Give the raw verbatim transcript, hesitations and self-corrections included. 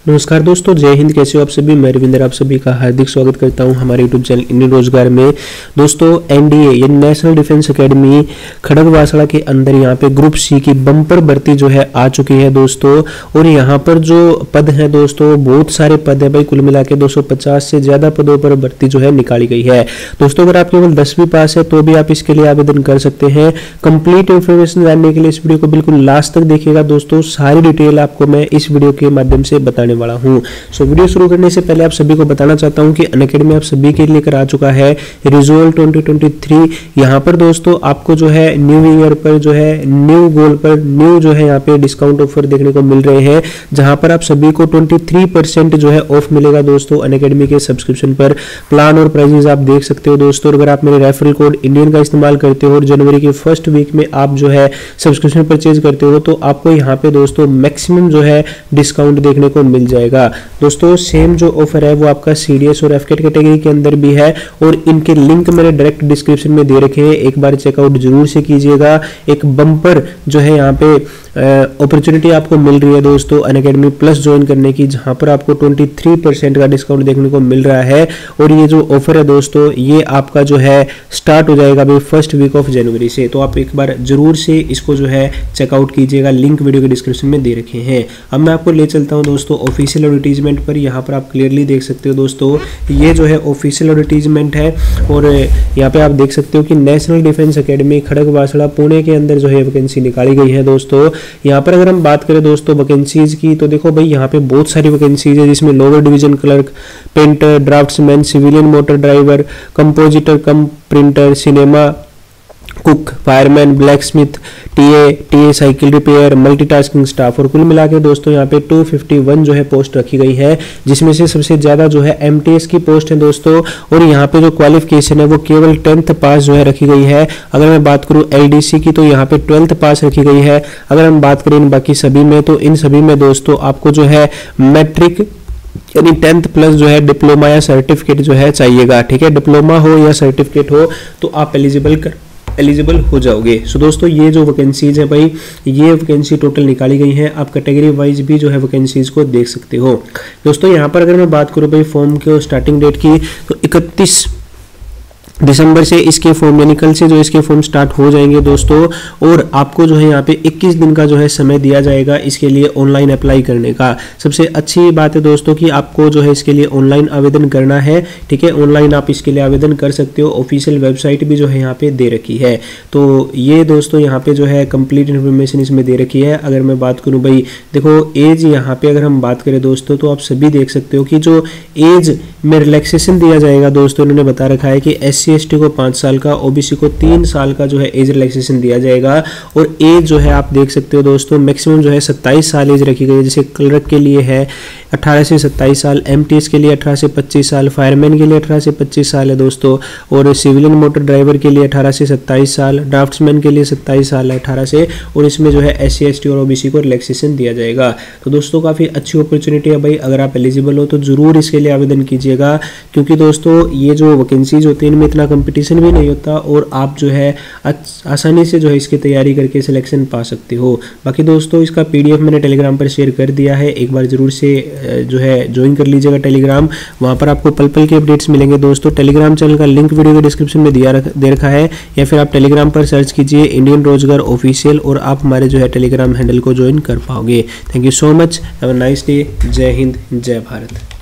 नमस्कार दोस्तों, जय हिंद। कैसे हो आप सभी? मैं रविंदर आप सभी का हार्दिक स्वागत करता हूं हमारे यूट्यूब चैनल इंडियन रोजगार में। दोस्तों, एनडीए यानी नेशनल डिफेंस एकेडमी खड़गवासला के अंदर यहां पे ग्रुप सी की बम्पर भर्ती जो है आ चुकी है दोस्तों। और यहां पर जो पद है दोस्तों, बहुत सारे पद है भाई, कुल मिला के दो सौ पचास से ज्यादा पदों पर भर्ती जो है निकाली गई है दोस्तों। अगर आप केवल दसवीं पास है तो भी आप इसके लिए आवेदन कर सकते हैं। कंप्लीट इन्फॉर्मेशन जानने के लिए इस वीडियो को बिल्कुल लास्ट तक देखिएगा दोस्तों। सारी डिटेल आपको मैं इस वीडियो के माध्यम से बताने वाला हूं। सो वीडियो शुरू करने से पहले आप सभी को बताना चाहता हूं कि अनअकैडमी आप सभी के लिए लेकर आ चुका है रिजल्ट ट्वेंटी ट्वेंटी थ्री। यहां पर दोस्तों आपको जो है न्यू ईयर पर जो है न्यू गोल पर न्यू जो है यहां पे डिस्काउंट ऑफर देखने को मिल रहे हैं, जहां पर आप सभी को तेईस परसेंट जो है ऑफ मिलेगा दोस्तों अनअकैडमी के सब्सक्रिप्शन पर। प्लान और प्राइजेस आप देख सकते हो दोस्तों। अगर आप मेरे रेफरल कोड इंडियन का इस्तेमाल करते हो और जनवरी के फर्स्ट वीक में आप जो है सब्सक्रिप्शन परचेज करते हो तो आपको यहाँ पे दोस्तों मैक्सिमम जो है डिस्काउंट देखने को मिल जाएगा दोस्तों। सेम जो ऑफर है वो आपका सीडीएस और एफकेट कैटेगरी के अंदर भी है और इनके लिंक मैंने डायरेक्ट डिस्क्रिप्शन में दे रखे हैं, एक बार चेकआउट जरूर से कीजिएगा। एक बम्पर जो है यहाँ पे अपॉर्चुनिटी आपको मिल रही है दोस्तों अनअकैडमी प्लस ज्वाइन करने की, जहां पर आपको तेईस परसेंट का डिस्काउंट देखने को मिल रहा है। और ये जो ऑफर है दोस्तों ये आपका जो है स्टार्ट हो जाएगा भाई फर्स्ट वीक ऑफ जनवरी से, तो आप एक बार जरूर से इसको जो है चेकआउट कीजिएगा। लिंक वीडियो के डिस्क्रिप्शन में दे रखे हैं। अब मैं आपको ले चलता हूं दोस्तों ऑफिशियल एडवर्टीजमेंट पर। यहाँ पर आप क्लियरली देख सकते हो दोस्तों, ये जो है ऑफिशियल एडवर्टीजमेंट है और यहाँ पे आप देख सकते हो कि national defence academy Khadakwasla Pune के अंदर जो है वैकेंसी निकाली गई है दोस्तों। यहाँ पर अगर हम बात करें दोस्तों वैकेंसीज की तो देखो भाई यहाँ पे बहुत सारी वैकेंसीज है, जिसमें lower division clerk, painter, draughtsman, civilian motor driver, compositor cum printer, cinema cook, fireman, black smith, T A, T A cycle repair, multitasking staff. और कुल मिला के दोस्तों यहाँ पे दो सौ इक्यावन जो है पोस्ट रखी गई है, जिसमें से सबसे ज्यादा जो है एमटीएस की पोस्ट है दोस्तों। और यहाँ पे जो क्वालिफिकेशन है वो केवल टेंथ पास जो है रखी गई है। अगर मैं बात करूँ एलडीसी की तो यहाँ पे ट्वेल्थ पास रखी गई है। अगर हम बात करें इन बाकी सभी में तो इन सभी में दोस्तों आपको जो है मैट्रिक यानी टेंथ प्लस जो है डिप्लोमा या सर्टिफिकेट जो है चाहिएगा, ठीक है। डिप्लोमा हो या सर्टिफिकेट हो तो आप एलिजिबल कर एलिजिबल हो जाओगे। सो दोस्तों ये जो वैकेंसीज है भाई, ये वैकेंसी टोटल निकाली गई है। आप कैटेगरी वाइज भी जो है वैकेंसीज को देख सकते हो दोस्तों। यहाँ पर अगर मैं बात करूँ भाई फॉर्म के स्टार्टिंग डेट की तो इकतीस दिसंबर से इसके फॉर्म यानी कल से जो इसके फॉर्म स्टार्ट हो जाएंगे दोस्तों। और आपको जो है यहाँ पे इक्कीस दिन का जो है समय दिया जाएगा इसके लिए ऑनलाइन अप्लाई करने का। सबसे अच्छी बात है दोस्तों कि आपको जो है इसके लिए ऑनलाइन आवेदन करना है, ठीक है। ऑनलाइन आप इसके लिए आवेदन कर सकते हो। ऑफिशियल वेबसाइट भी जो है यहाँ पे दे रखी है। तो ये दोस्तों यहाँ पे जो है कंप्लीट इन्फॉर्मेशन इसमें दे रखी है। अगर मैं बात करूँ भाई देखो एज, यहाँ पे अगर हम बात करें दोस्तों तो आप सभी देख सकते हो कि जो एज में रिलैक्सेशन दिया जाएगा दोस्तों, इन्होंने बता रखा है कि एस सी एस टी को पाँच साल का, ओबीसी को तीन साल का जो है एज रिलैक्सेशन दिया जाएगा। और एज जो है आप देख सकते हो दोस्तों मैक्सिमम जो है सत्ताईस साल एज रखी गई है। जैसे क्लर्क के लिए है अठारह से सत्ताईस साल, एमटीएस के लिए अठारह से पच्चीस साल, फायरमैन के लिए अठारह से पच्चीस साल है दोस्तों। और सिविलियन मोटर ड्राइवर के लिए अठारह से सत्ताईस साल, ड्राफ्ट्समैन के लिए सत्ताईस साल है अठारह से। और इसमें जो है एस सी एस टी और ओबीसी को रिलैक्सेशन दिया जाएगा। तो दोस्तों काफ़ी अच्छी अपॉर्चुनिटी है भाई, अगर आप एलिजिबल हो तो जरूर इसके लिए आवेदन कीजिएगा, क्योंकि दोस्तों ये जो वैकेंसीज होती है इनमें इतना कंपटीशन भी नहीं होता और आप जो है आसानी से जो है इसकी तैयारी करके सिलेक्शन पा सकते हो। बाकी दोस्तों इसका पीडीएफ मैंने टेलीग्राम पर शेयर कर दिया है, एक बार जरूर से जो है ज्वाइन कर लीजिएगा टेलीग्राम। वहां पर आपको पल पल के अपडेट्स मिलेंगे दोस्तों। टेलीग्राम चैनल का लिंक वीडियो के डिस्क्रिप्शन में दिया रख, दे रखा है, या फिर आप टेलीग्राम पर सर्च कीजिए इंडियन रोजगार ऑफिशियल और आप हमारे जो है टेलीग्राम हैंडल को ज्वाइन कर पाओगे। Thank you so much, have a nice day. जय हिंद, जय भारत।